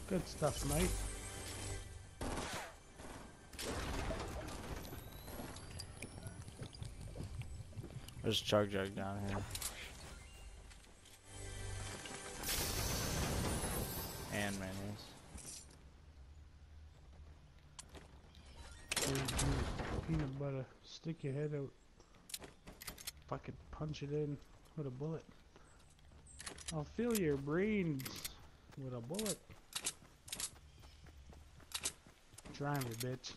Good stuff, mate. There's Chug Jug down here. And mayonnaise. Peanut butter. Stick your head out. Fucking punch it in with a bullet. I'll fill your brains with a bullet. Try me, bitch.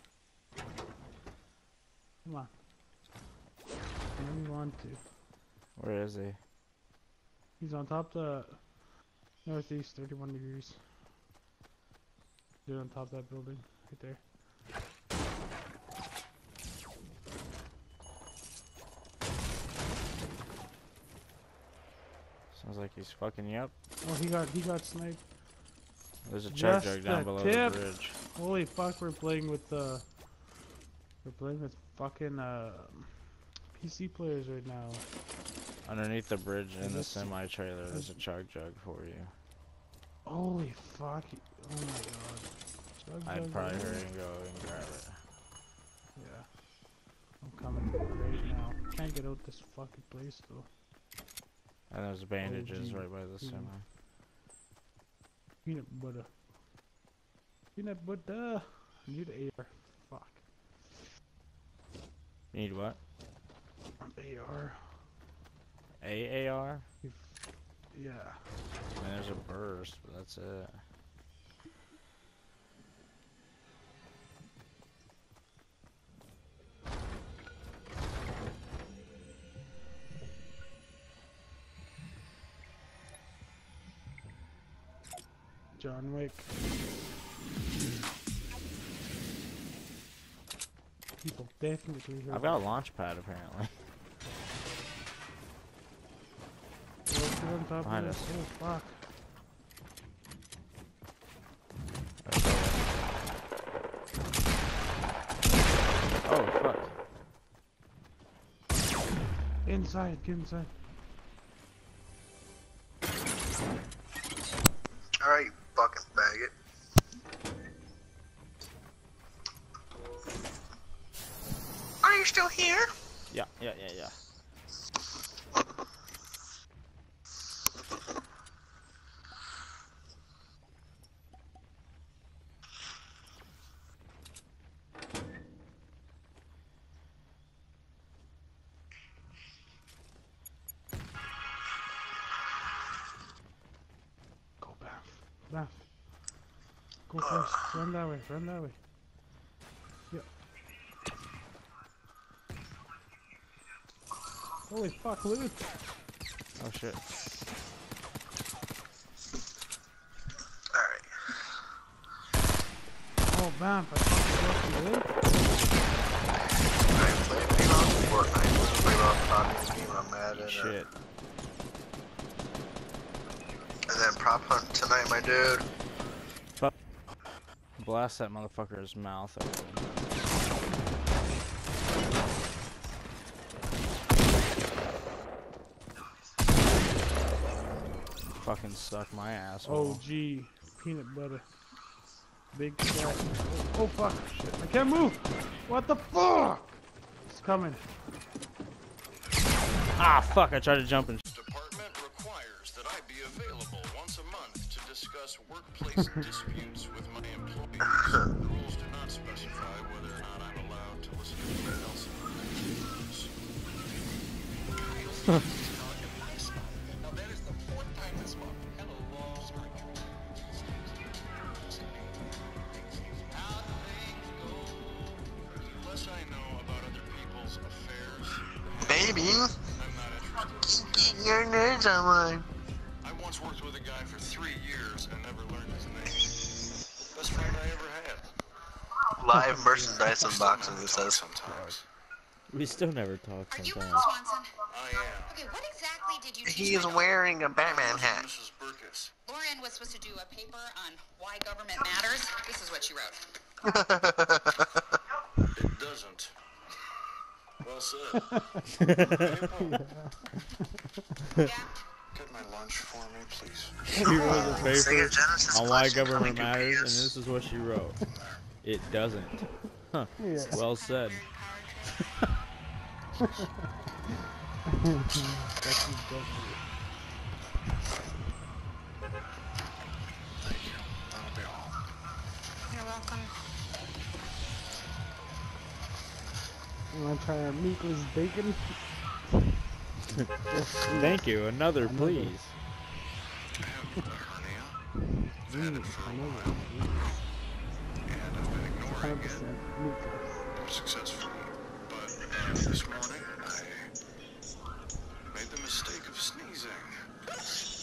Come on. When you want to. Where is he? He's on top of the northeast, 31 degrees. Dude on top of that building, right there. Sounds like he's fucking you up. Oh, he got sniped. There's a Chug Just Jug down the below tip. the bridge. Holy fuck, we're playing with fucking PC players right now. Underneath the bridge in the This- semi trailer, there's a Chug Jug for you. Holy fuck! Oh my god. Chug I'd Jug probably right hurry there. and go and grab it. Yeah. I'm coming right now. Can't get out this fucking place though. And there's bandages gee. right by the semi. Peanut butter. Peanut butter. I need AR. Fuck. You need what? AR. AAR? Yeah. I mean, there's a burst, but that's it. John Wick. People definitely heard I've got a launch pad apparently. Let's get on top Behind of us. this. Oh fuck. Oh fuck. Inside, get inside. Alright, you fucking faggot. Are you still here? Yeah. Go back. Back. Go first. Run that way. Run that way. Yeah. Holy fuck, loot. Oh shit. Alright. Oh, man. I fucking loot. I played Ping on Fortnite. Playing on talking to me on Madden. Shit. And then prop hunt tonight, my dude. Blast that motherfucker's mouth open. Fucking suck my asshole. OG. Peanut butter. Big stack. Oh fuck. Shit. I can't move. What the fuck? It's coming. Ah, fuck, I tried to jump and Department requires that I be available once a month to discuss workplace disputes with my employees. The rules do not specify whether or not I'm allowed to listen to anyone else in the news. Now that is the fourth time this month. Hello, how things go. The less I know about other people's affairs, Baby. I'm not interested. Get your nerds online. I once worked with a guy for 3 years and never learned his name. Best friend I ever had. Live merchandise unboxing, it says. Sometimes. we still never talk Are you sometimes. Will Swanson? I am. Okay, what exactly did you teach He is my daughter? wearing a Batman hat. Mrs. Burkus. Lauren was supposed to do a paper on why government matters. This is what she wrote. It doesn't. Well said. Yeah? get my lunch for me, please? She wrote a Sega paper Genesis on why question government coming to matters, and PS. this is what she wrote. It doesn't. Huh. Yeah. Well said. Fucking W. Thank you. That'll be all. You're welcome. You wanna try our meatless bacon? Thank you. Another, please. I have a hernia. I've had it for a while, and I've been ignoring 100% it meatless. unsuccessfully. But this morning, I made the mistake of sneezing. But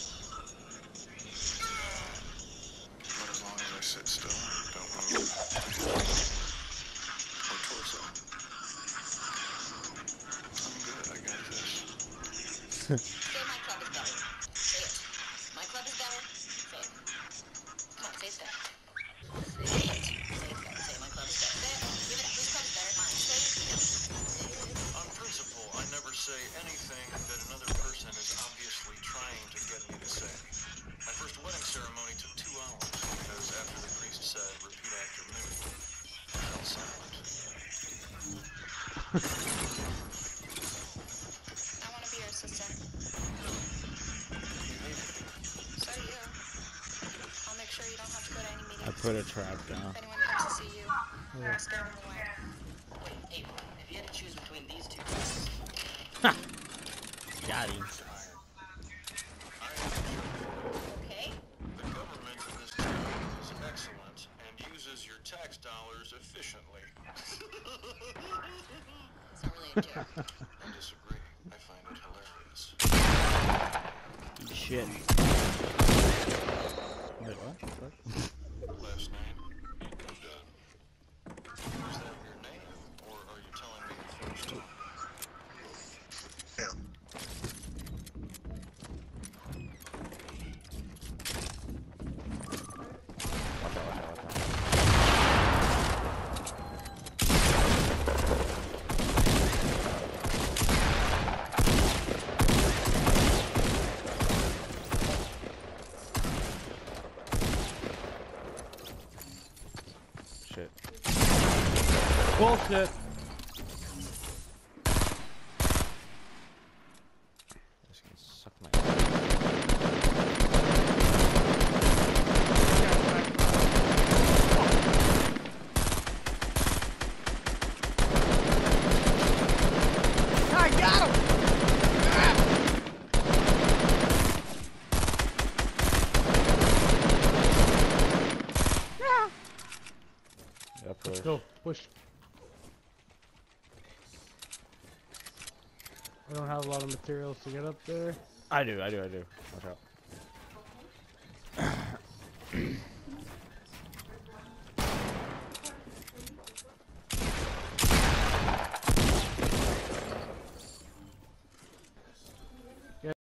as long as I sit still and don't move my head or torso, I'm good. I got this. Say my club is better. Say it. My club is better. Say it. Come on, say it better. Say it. Say it better. Say my club is better. Say it. Give it up. Whose club is better? Mine. Say it. On principle, I never say anything that another person is obviously trying to get me to say. My first wedding ceremony took 2 hours because after the priest said, "Repeat after me," I fell silent. I want to be your assistant. You hate it. So do you. I'll make sure you don't have to go to any meetings. I put a trap down. If anyone comes to see you, scare them away. Wait, April, if you had to choose between these two things, Got him. okay? The government in this town is excellent and uses your tax dollars efficiently. It's not really a joke. I disagree. I find it hilarious. Eat shit. Wait, what? Last name? I'm done. Is that your name, or are you telling me it first? Yeah. Shit. Bullshit. This can suck my. I got him! Yeah, push. Go, push. I don't have a lot of materials to get up there. I do. Watch out.